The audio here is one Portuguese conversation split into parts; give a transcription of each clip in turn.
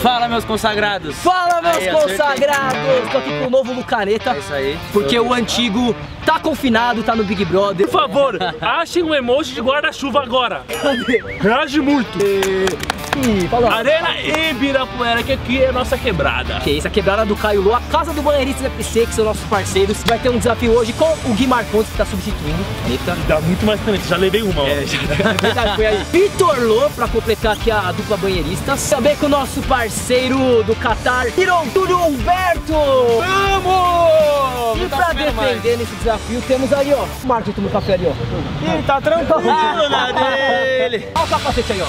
Fala, meus consagrados. Fala, meus consagrados. Tô aqui com o novo Lucareta. É isso aí. Porque o antigo tá confinado, tá no Big Brother. Por favor, achem um emoji de guarda-chuva agora. Cadê? Reage muito. Ih, falou. Arena Ibirapuera, que aqui é a nossa quebrada. Que isso, a quebrada do Caio Lô, a casa do Banheiristas FC, que são nossos parceiros. Vai ter um desafio hoje com o Gui Marcondes, que tá substituindo. Eita. Dá muito mais caneta, já levei uma. Verdade, foi aí. Vitor Lô, pra completar aqui a dupla Banheiristas. Também com o nosso parceiro do Qatar, Túlio Humberto. Vamos! E pra defender nesse desafio, temos aí, ó, o Marcos tomando café ali, ó. Ih, tá tranquilo na dele. Olha o capacete aí, ó.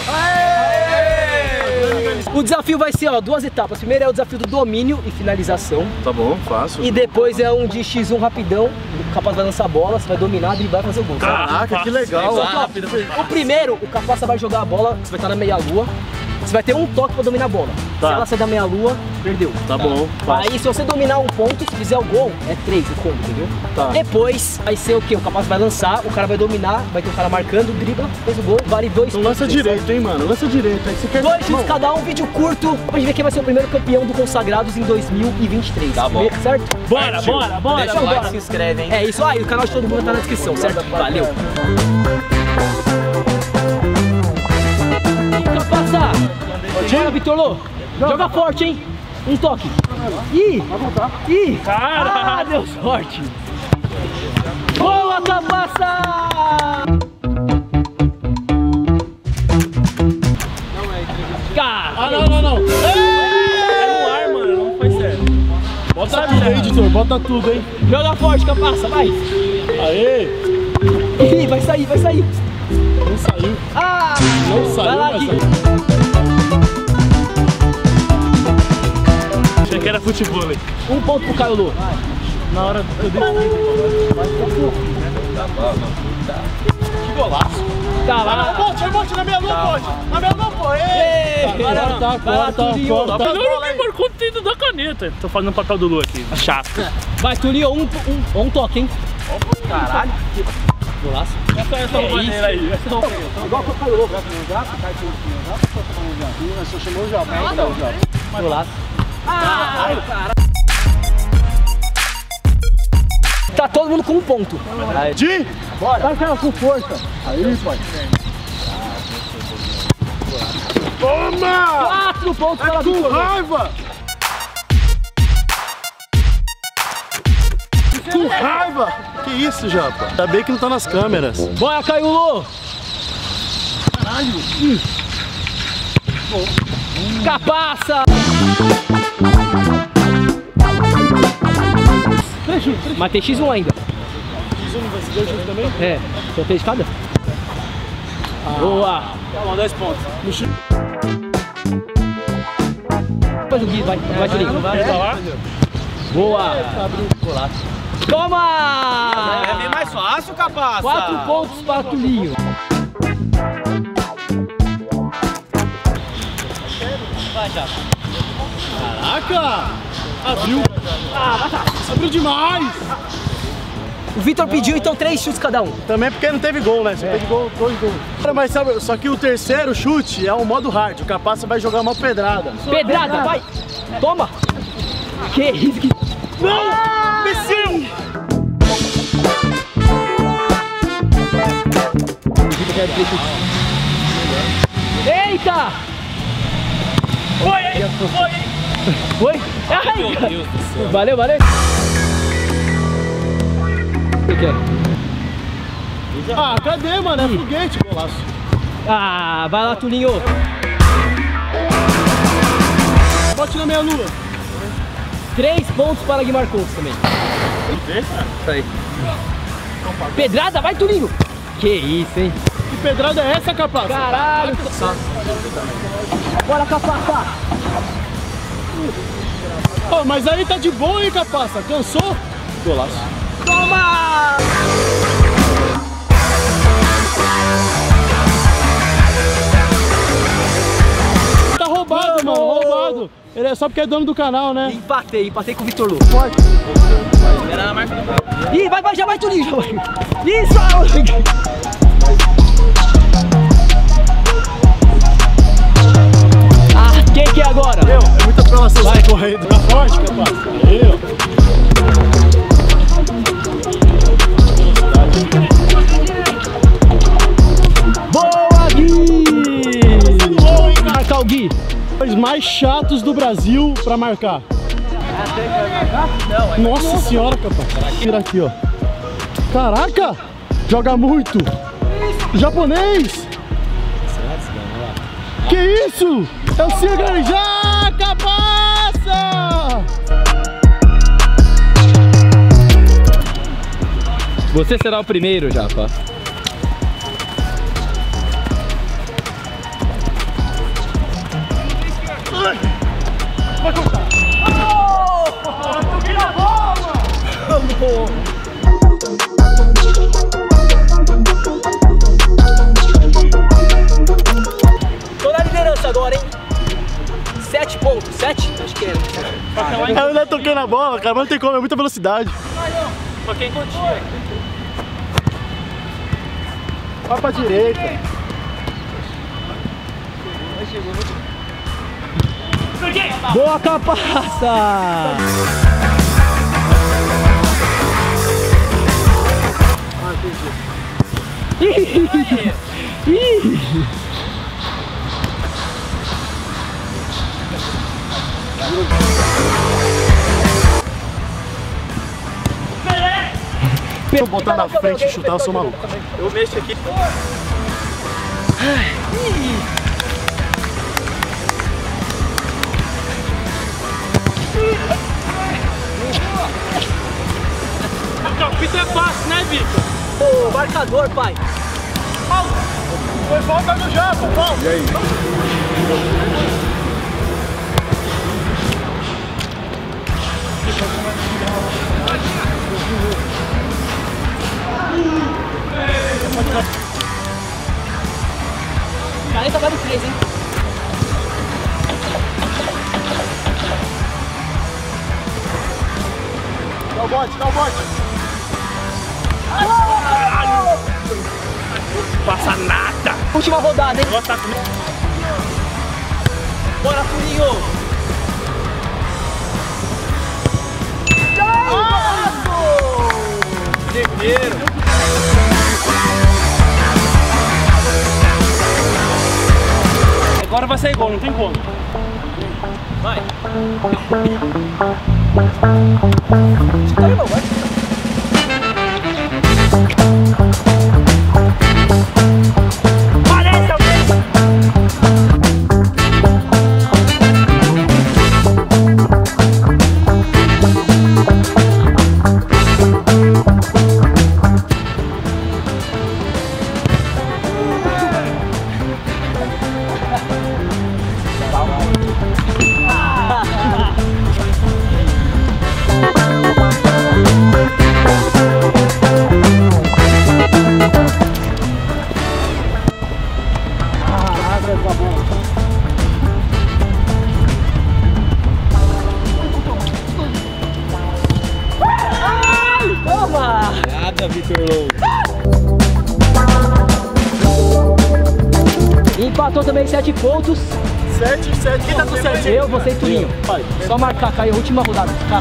O desafio vai ser, ó, duas etapas. Primeiro é o desafio do domínio e finalização. Tá bom, fácil. E depois é um de X1 rapidão. O capaz vai lançar a bola, você vai dominar e vai fazer o gol. Caraca, que legal. O primeiro, o capaz vai jogar a bola, você vai estar na meia-lua. Você vai ter um toque pra dominar a bola. Tá. Se ela sair da meia-lua, perdeu. Tá bom, fácil. Aí se você dominar um ponto, se fizer o gol, é 3 o ponto, entendeu? Tá. Depois vai ser o quê? O capaz vai lançar, o cara vai dominar, vai ter um cara marcando, dribla, fez o gol, vale 2 Então lança direito, hein, mano? Lança direito. Aí você quer... 2 chutes cada um, vídeo curto, pra gente ver quem vai ser o primeiro campeão do Consagrados em 2023. Tá bom. Certo? Bora, bora, bora. Deixa o like, se inscreve, hein? É isso aí, o canal de todo mundo tá na descrição, certo? Valeu! Capassa! Bora, Vitor Lô! Joga forte, hein? Um toque! Ih! Ih! Cara! Ah, deu sorte! Boa, Capassa! Cara! Não. É no ar, mano, não foi certo. Bota tudo aí, editor. Bota tudo, hein? Joga forte, Capassa, vai! Aê! Ih, vai sair! Não saiu. Ah! Não saiu, Vai lá, mas Gui! saiu. Achei que era futebol, hein? Um ponto pro Caio Lô. Na hora que eu decidi. Que golaço. Tá lá! Bote na minha mão, bote. Na minha mão, pô. Corta. Eu não me marcou dentro da caneta. Tô fazendo o papel do Lu aqui. Chato. Vai, Tulinho, um toque, hein? Caralho. Golaço. Essa maneira aí. Igual que o Caio Lô. Só chamou o Japa. Golaço. Ai, cara. Tá todo mundo com um ponto. Di! Bora. Vai, cara, com força. Aí, pai. Toma! 4 pontos para a Com Vitor Lô. raiva! Com raiva! Que isso, Japa? Ainda bem que não tá nas câmeras. Bora, Caio Lô. Caralho! Capassa. Mas tem X1 ainda. X1 vai ser 2 juntos também? É. Só tem escada? Boa. Tá bom, 2 pontos. Faz o Gui, vai Tulinho. Lá. Boa. Toma! É bem mais fácil, Capassa. 4 pontos para Tulinho. Vai, já. Caraca! Abriu! Abriu demais! O Vitor pediu então 3 chutes cada um. Também porque não teve gol, né? Você teve gol, 2 gols. Mas sabe, só que o terceiro chute é o modo hard. O Capassa vai jogar uma pedrada. Pedrada, vai! Toma! Que isso? Que... Não! Imbecil! Eita! Foi? Ai, Meu Deus do céu. valeu! O que é? Ah, cadê, mano? É foguete, golaço. Ah, vai lá, Tulinho! Bote na minha lua. 3 pontos para Gui Marcondes também. Isso aí. Pedrada, vai, Tulinho! Que isso, hein? Que pedrada é essa, Capassa? Caralho! Bora, Capassa! Oh, mas aí tá de boa, hein, Capassa? Cansou? Golaço. Toma! Tá roubado, mano, roubado. Ele é só porque é dono do canal, né? Empatei com o Vitor Lô. Forte. Era na marca do carro. Ih, vai, já vai, Tulinho, já vai. Isso! Ah, Quem que é agora? É muita apelação sai correndo. Tá forte, capaz. Aí, ó. Boa, Gui! Marcar o Gui. Os mais chatos do Brasil pra marcar. Nossa senhora, capaz. Tira aqui, ó. Caraca! Joga muito! Japonês! Que isso? É o Cigar já, cabaça! Você será o primeiro, Japa. Vai cortar! Toquei na bola! Tô na liderança agora, hein? 7 pontos. 7? Acho que é. Eu ainda toquei na bola, cara, mas não tem como, é muita velocidade. Toquei em Cotia. Vai pra direita. Boa, capaça! Se eu botar na frente e chutar, eu sou maluco. Eu mexo aqui. O capítulo é fácil, né, Vitor? Ô, marcador, pai. Foi falta do Japa, falta. E aí? Caneta vale 3, hein? Dá o bote, dá o bote. Passa nada. Última rodada, hein? Nossa, Bora, Furinho! primeiro. Agora vai sair gol, não tem como. Vai! Chuta, irmão, vai! Parece alguém! Nada, Vitor Low. Empatou também 7 pontos. 7, 7. Quem tá com 7? Eu, você e Turinho. Vai. Só marcar, caiu a última rodada. Tá.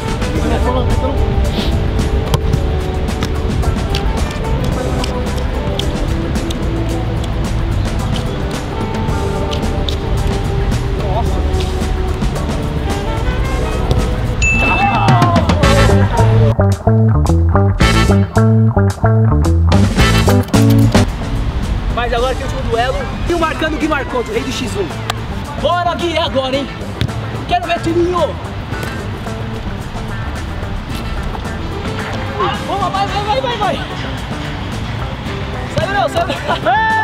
Mas agora tem o último duelo. E o marcando o Gui Marconto, o rei do X1. Bora, Gui, é agora, hein? Quero ver Turinho. Vamos, vai. Saiu não, saiu não.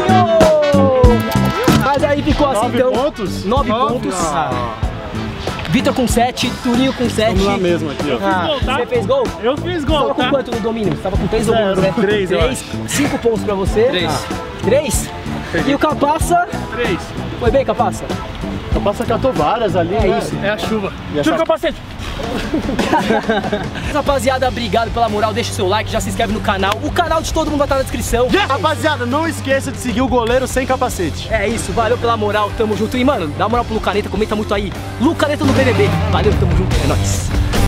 Mas aí ficou assim, 9 então. pontos? 9 pontos. Vitor com 7, Turinho com 7. Vamos lá mesmo aqui, ó. Ah, gol, tá? você fez gol? Eu fiz Você gol, tava com tá? quanto no domínio? Você tava com 3 domínios, né? 3, eu acho. 5 pontos pra você. 3? E o Capaça? 3. Foi bem, Capaça? Capaça catou várias ali, É né? isso. É a chuva. E essa- Tira o capacete. Rapaziada, obrigado pela moral. Deixa o seu like, já se inscreve no canal. O canal de todo mundo vai estar na descrição. Rapaziada, não esqueça de seguir o goleiro sem capacete. É isso, valeu pela moral, tamo junto. E mano, dá moral pro Lucaneta, comenta muito aí. Lucaneta no BBB. Valeu, tamo junto, é nóis.